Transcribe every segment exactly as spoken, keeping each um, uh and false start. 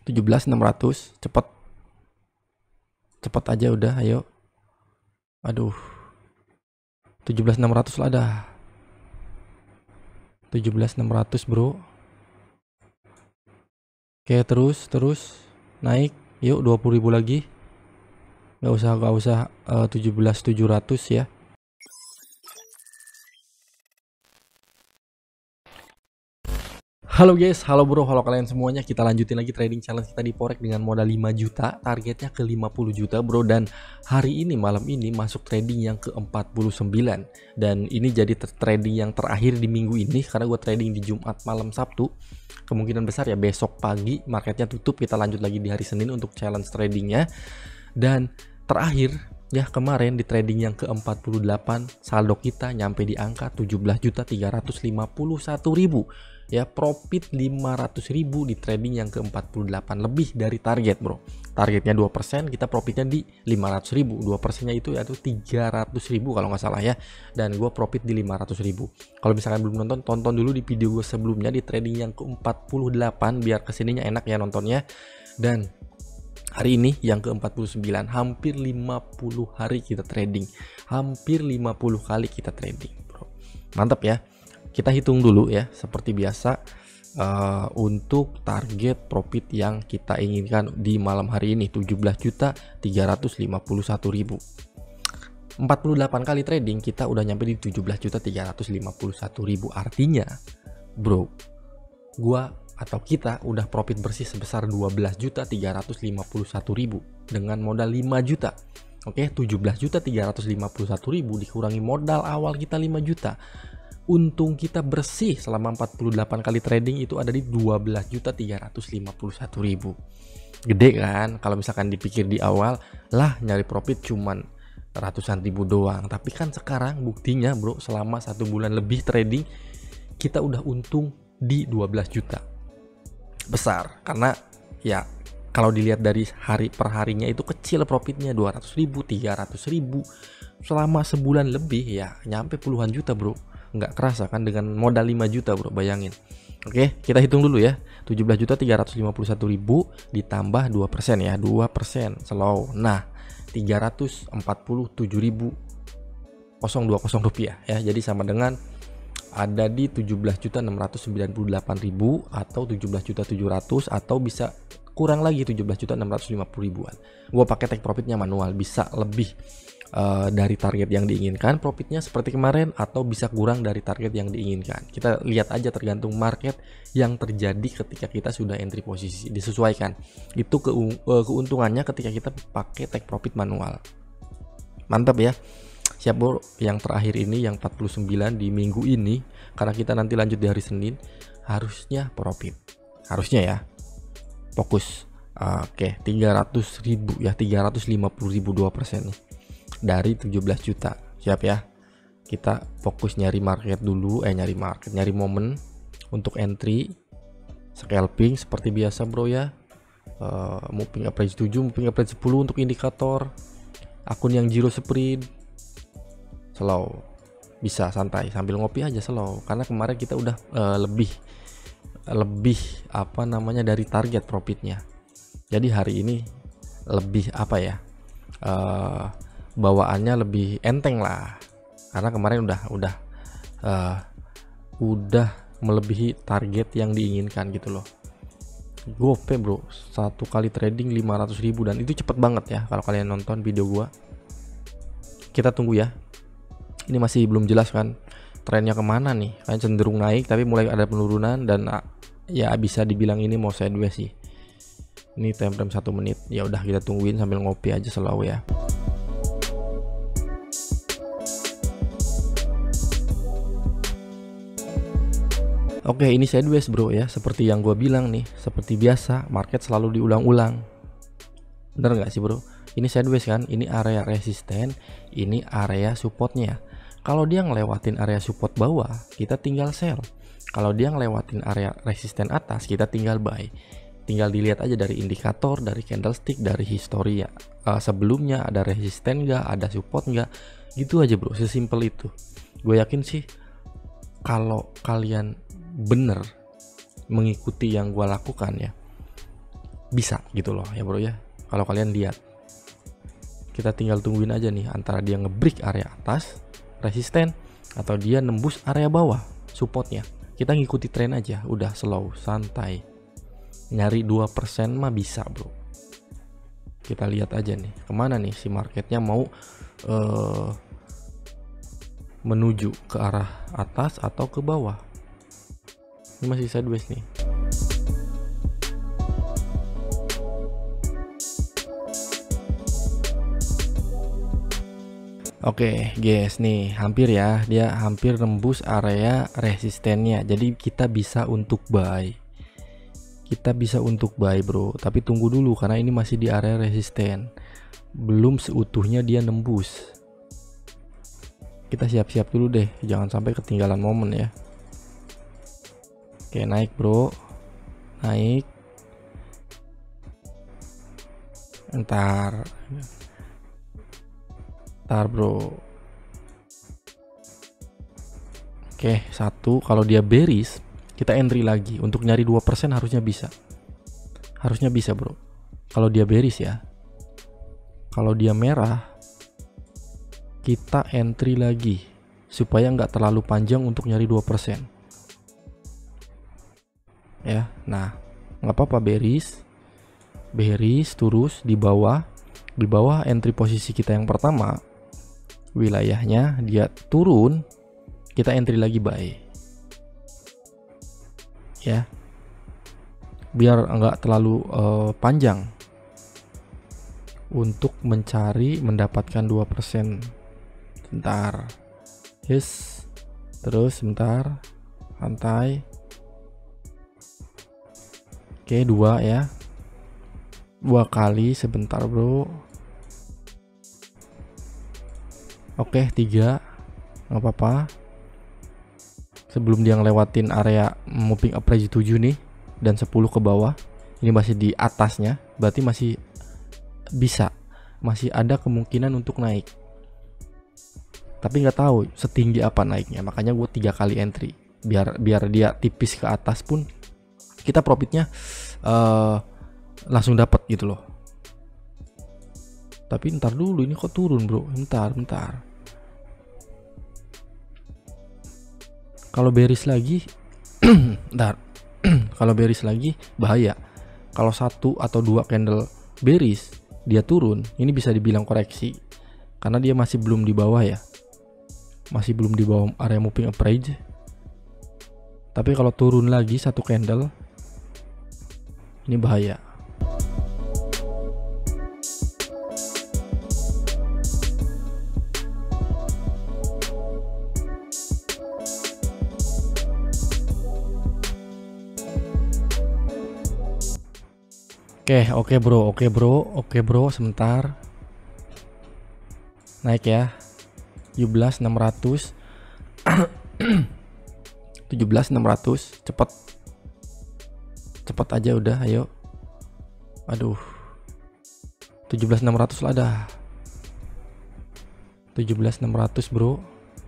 tujuh belas enam ratus. Cepet. Cepet aja udah, ayo. Aduh. tujuh belas enam ratus lah dah. tujuh belas enam ratus, bro. Oke, terus terus naik. Yuk dua puluh ribu lagi. Gak usah gak usah uh, tujuh belas tujuh ratus ya. Halo guys, halo bro, halo kalian semuanya. Kita lanjutin lagi trading challenge kita di Forex dengan modal lima juta. Targetnya ke lima puluh juta bro. Dan hari ini, malam ini masuk trading yang ke empat puluh sembilan. Dan ini jadi trading yang terakhir di minggu ini, karena gue trading di Jumat malam Sabtu. Kemungkinan besar ya besok pagi marketnya tutup. Kita lanjut lagi di hari Senin untuk challenge tradingnya. Dan terakhir ya kemarin di trading yang ke empat puluh delapan, saldo kita nyampe di angka tujuh belas juta tiga ratus lima puluh satu ribu. Ya, profit lima ratus ribu di trading yang ke empat puluh delapan, lebih dari target bro. Targetnya dua persen, kita profitnya di lima ratus ribu. dua persennya itu yaitu tiga ratus ribu kalau nggak salah ya. Dan gue profit di lima ratus ribu. Kalau misalkan belum nonton, tonton dulu di video gue sebelumnya di trading yang ke empat puluh delapan, biar kesininya enak ya nontonnya. Dan hari ini yang ke empat puluh sembilan, hampir lima puluh hari kita trading. Hampir lima puluh kali kita trading bro. Mantap ya. Kita hitung dulu ya, seperti biasa uh, untuk target profit yang kita inginkan di malam hari ini tujuh belas juta tiga ratus lima puluh satu ribu. empat puluh delapan kali trading kita udah nyampe di tujuh belas juta tiga ratus lima puluh satu ribu. Artinya bro, gua atau kita udah profit bersih sebesar dua belas juta tiga ratus lima puluh satu ribu dengan modal lima juta. Oke, tujuh belas juta tiga ratus lima puluh satu ribu dikurangi modal awal kita lima juta. Untung kita bersih selama empat puluh delapan kali trading itu ada di dua belas juta tiga ratus lima puluh satu ribu. Gede kan? Kalau misalkan dipikir di awal, lah nyari profit cuman ratusan ribu doang. Tapi kan sekarang buktinya bro, selama satu bulan lebih trading, kita udah untung di dua belas juta. Besar, karena ya kalau dilihat dari hari per harinya itu kecil profitnya, dua ratus ribu, tiga ratus ribu. Selama sebulan lebih ya nyampe puluhan juta bro. Nggak kerasa kan dengan modal lima juta bro, bayangin. Oke, kita hitung dulu ya. tujuh belas juta tiga ratus lima puluh satu ribu ditambah dua persen ya, dua persen slow. Nah, tiga ratus empat puluh tujuh ribu dua puluh rupiah ya. Jadi sama dengan ada di tujuh belas juta enam ratus sembilan puluh delapan ribu atau tujuh belas juta tujuh ratus, atau bisa kurang lagi tujuh belas juta enam ratus lima puluh ribuan. Gua pakai take profitnya manual, bisa lebih Uh, dari target yang diinginkan profitnya seperti kemarin, atau bisa kurang dari target yang diinginkan. Kita lihat aja tergantung market yang terjadi ketika kita sudah entry posisi, disesuaikan. Itu ke, uh, keuntungannya ketika kita pakai take profit manual. Mantap ya. Siap bro, yang terakhir ini yang empat puluh sembilan di minggu ini, karena kita nanti lanjut di hari Senin, harusnya profit. Harusnya ya. Fokus. Uh, Oke, okay. tiga ratus ribu ya, tiga ratus lima puluh ribu, dua persen nih. Dari tujuh belas juta. Siap ya. Kita fokus nyari market dulu, eh nyari market, nyari momen untuk entry, scalping seperti biasa bro ya. Uh, moving average tujuh, moving average sepuluh untuk indikator. Akun yang zero sprint, slow. Bisa santai sambil ngopi aja slow, karena kemarin kita udah uh, lebih lebih apa namanya dari target profitnya. Jadi hari ini lebih apa ya? Uh, bawaannya lebih enteng lah, karena kemarin udah udah uh, udah melebihi target yang diinginkan gitu loh. Gope bro, satu kali trading lima ratus ribu, dan itu cepet banget ya kalau kalian nonton video gua. Kita tunggu ya, ini masih belum jelas kan trennya kemana nih. Kayak cenderung naik tapi mulai ada penurunan, dan uh, ya bisa dibilang ini mau sideways sih. Ini time frame satu menit, ya udah kita tungguin sambil ngopi aja selalu ya. Oke, ini sideways bro ya, seperti yang gue bilang nih, seperti biasa market selalu diulang-ulang. Bener nggak sih bro? Ini sideways kan, ini area resisten, ini area supportnya. Kalau dia ngelewatin area support bawah, kita tinggal sell. Kalau dia ngelewatin area resisten atas, kita tinggal buy. Tinggal dilihat aja dari indikator, dari candlestick, dari histori ya. Uh, sebelumnya ada resisten nggak, ada support nggak, gitu aja bro, sesimpel itu. Gue yakin sih kalau kalian bener mengikuti yang gue lakukan ya, bisa gitu loh ya bro ya. Kalau kalian lihat, kita tinggal tungguin aja nih antara dia ngebreak area atas resisten atau dia nembus area bawah supportnya. Kita ngikuti tren aja, udah slow, santai. Nyari dua persen mah bisa bro. Kita lihat aja nih kemana nih si marketnya mau uh, menuju ke arah atas atau ke bawah. Ini masih sideways nih. Oke guys, nih hampir ya, dia hampir nembus area resistennya. Jadi kita bisa untuk buy. Kita bisa untuk buy bro, tapi tunggu dulu karena ini masih di area resisten. Belum seutuhnya dia nembus. Kita siap-siap dulu deh, jangan sampai ketinggalan momen ya. Oke, naik bro. Naik. Entar. Ntar bro. Oke, satu. Kalau dia bearish, kita entry lagi. Untuk nyari dua persen harusnya bisa. Harusnya bisa bro. Kalau dia bearish ya. Kalau dia merah, kita entry lagi. Supaya nggak terlalu panjang untuk nyari dua persen. Ya, nah. Nggak apa-apa bearish. Bearish terus di bawah. Di bawah entry posisi kita yang pertama. Wilayahnya dia turun, kita entry lagi buy ya, biar enggak terlalu uh, panjang untuk mencari mendapatkan dua persen. Bentar, yes, terus sebentar, santai. Oke, dua ya, dua kali sebentar bro. Oke, tiga, nggak apa-apa. Sebelum dia ngelewatin area moving average tujuh nih dan sepuluh ke bawah, ini masih di atasnya, berarti masih bisa, masih ada kemungkinan untuk naik. Tapi nggak tahu setinggi apa naiknya, makanya gue tiga kali entry, biar biar dia tipis ke atas pun kita profitnya uh, langsung dapat gitu loh. Tapi ntar dulu, ini kok turun bro, bentar bentar. Kalau bearish lagi, bentar. Kalau bearish lagi bahaya. Kalau satu atau dua candle bearish dia turun, ini bisa dibilang koreksi karena dia masih belum di bawah ya, masih belum di bawah area moving average. Tapi kalau turun lagi satu candle, ini bahaya. Oke, oke bro, oke bro, oke bro, sebentar. Naik ya. tujuh belas enam ratus. tujuh belas enam ratus, cepet. Cepet aja udah, ayo. Aduh. tujuh belas enam ratus lah dah. tujuh belas enam ratus bro.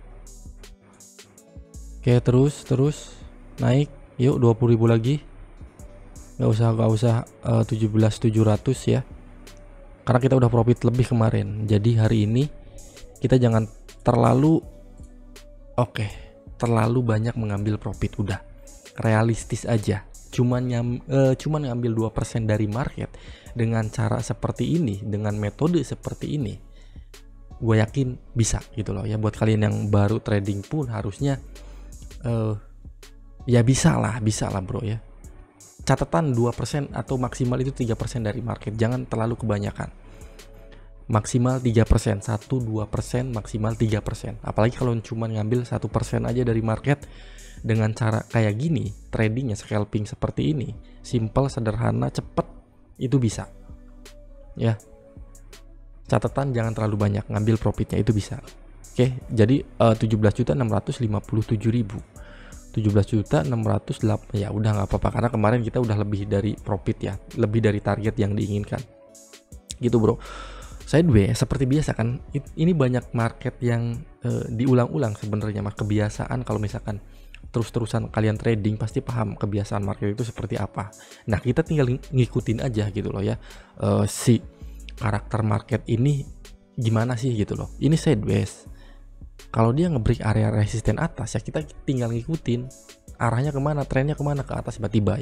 Oke, terus, terus. Naik, yuk dua puluh ribu lagi. Gak usah gak usah uh, tujuh belas tujuh ratus ya, karena kita udah profit lebih kemarin. Jadi hari ini kita jangan terlalu oke okay, terlalu banyak mengambil profit, udah realistis aja. Cuman nyam, uh, cuman ngambil dua persen dari market dengan cara seperti ini, dengan metode seperti ini, gue yakin bisa gitu loh ya. Buat kalian yang baru trading pun harusnya uh, ya bisa lah, bisa lah bro ya. Catatan dua persen atau maksimal itu tiga persen dari market, jangan terlalu kebanyakan. Maksimal tiga persen, satu dua persen, maksimal tiga persen. Apalagi kalau cuma ngambil satu persen aja dari market dengan cara kayak gini, tradingnya scalping seperti ini, simple, sederhana, cepet, itu bisa. Ya. Catatan jangan terlalu banyak ngambil profitnya, itu bisa. Oke, jadi uh, tujuh belas juta enam ratus lima puluh tujuh ribu. tujuh belas juta enam ratus delapan, ya udah nggak apa-apa karena kemarin kita udah lebih dari profit ya, lebih dari target yang diinginkan gitu bro. Sideways seperti biasa kan, ini banyak market yang uh, diulang-ulang sebenarnya, mas kebiasaan kalau misalkan terus-terusan kalian trading pasti paham kebiasaan market itu seperti apa. Nah, kita tinggal ngikutin aja gitu loh ya, uh, si karakter market ini gimana sih gitu loh. Ini sideways, kalau dia ngebreak area resisten atas ya kita tinggal ngikutin arahnya kemana, trennya kemana, ke atas berarti buy.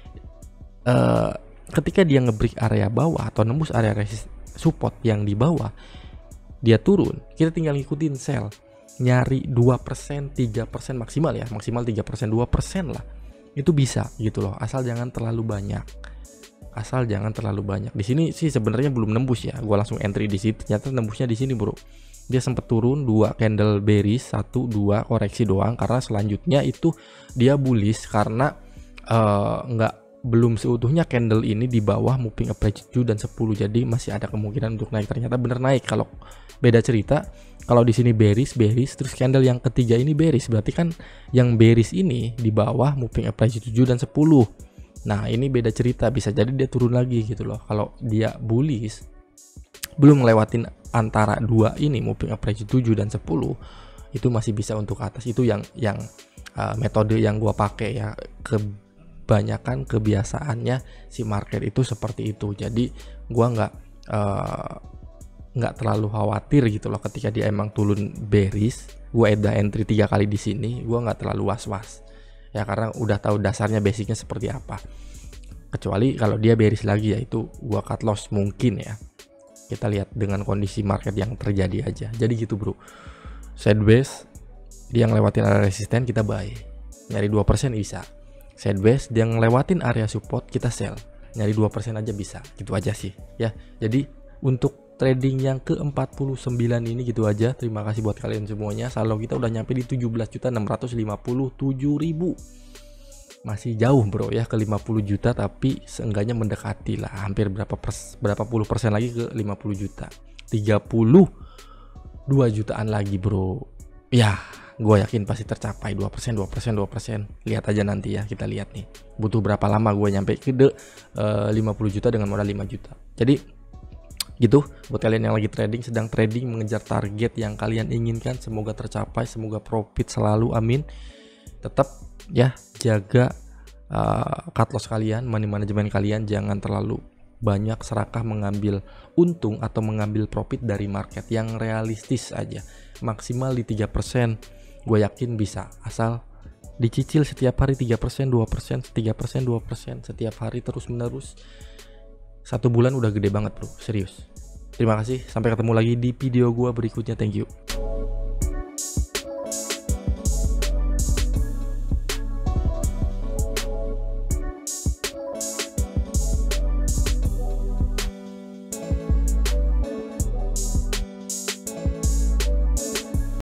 Uh, ketika dia ngebreak area bawah atau nembus area resist support yang di bawah, dia turun, kita tinggal ngikutin sell, nyari dua persen, tiga persen maksimal ya, maksimal tiga persen, dua persen lah. Itu bisa gitu loh, asal jangan terlalu banyak. Asal jangan terlalu banyak. Di sini sih sebenarnya belum nembus ya. Gua langsung entry di situ, ternyata nembusnya di sini, Bro. Dia sempat turun dua candle bearish, satu dua koreksi doang, karena selanjutnya itu dia bullish karena uh, nggak belum seutuhnya candle ini di bawah moving average tujuh dan sepuluh, jadi masih ada kemungkinan untuk naik. Ternyata bener naik. Kalau beda cerita, kalau di sini bearish bearish terus candle yang ketiga ini bearish, berarti kan yang bearish ini di bawah moving average tujuh dan sepuluh. Nah, ini beda cerita, bisa jadi dia turun lagi gitu loh. Kalau dia bullish belum ngelewatin antara dua ini, moving average tujuh dan sepuluh, itu masih bisa untuk atas. Itu yang yang uh, metode yang gua pakai ya. Kebanyakan kebiasaannya si market itu seperti itu. Jadi gua nggak uh, nggak terlalu khawatir gitu loh ketika dia emang turun bearish. Gua ada entry tiga kali di sini, gua nggak terlalu was-was ya, karena udah tahu dasarnya, basicnya seperti apa. Kecuali kalau dia bearish lagi ya, itu gua cut loss mungkin ya. Kita lihat dengan kondisi market yang terjadi aja. Jadi gitu, Bro. Sideways dia ngelewatin area resisten, kita buy. Nyari dua persen bisa. Sideways dia ngelewatin area support, kita sell. Nyari dua persen aja bisa. Gitu aja sih ya. Jadi untuk trading yang ke empat puluh sembilan ini gitu aja. Terima kasih buat kalian semuanya. Saldo kita udah nyampe di tujuh belas juta enam ratus lima puluh tujuh ribu. Masih jauh, Bro ya, ke lima puluh juta, tapi seenggaknya mendekati lah, hampir berapa pers berapa puluh persen lagi ke lima puluh juta. tiga puluh dua jutaan lagi, Bro. Ya, gue yakin pasti tercapai dua persen, dua persen, dua persen. Lihat aja nanti ya, kita lihat nih. Butuh berapa lama gue nyampe ke de, uh, lima puluh juta dengan modal lima juta. Jadi gitu buat kalian yang lagi trading, sedang trading, mengejar target yang kalian inginkan, semoga tercapai, semoga profit selalu, amin. Tetap ya jaga uh, cut loss kalian, money management kalian, jangan terlalu banyak serakah mengambil untung atau mengambil profit dari market. Yang realistis aja, maksimal di tiga persen. Gue yakin bisa, asal dicicil setiap hari tiga persen, dua persen, tiga persen, dua persen setiap hari terus menerus. Satu bulan udah gede banget, Bro, serius. Terima kasih, sampai ketemu lagi di video gue berikutnya. Thank you.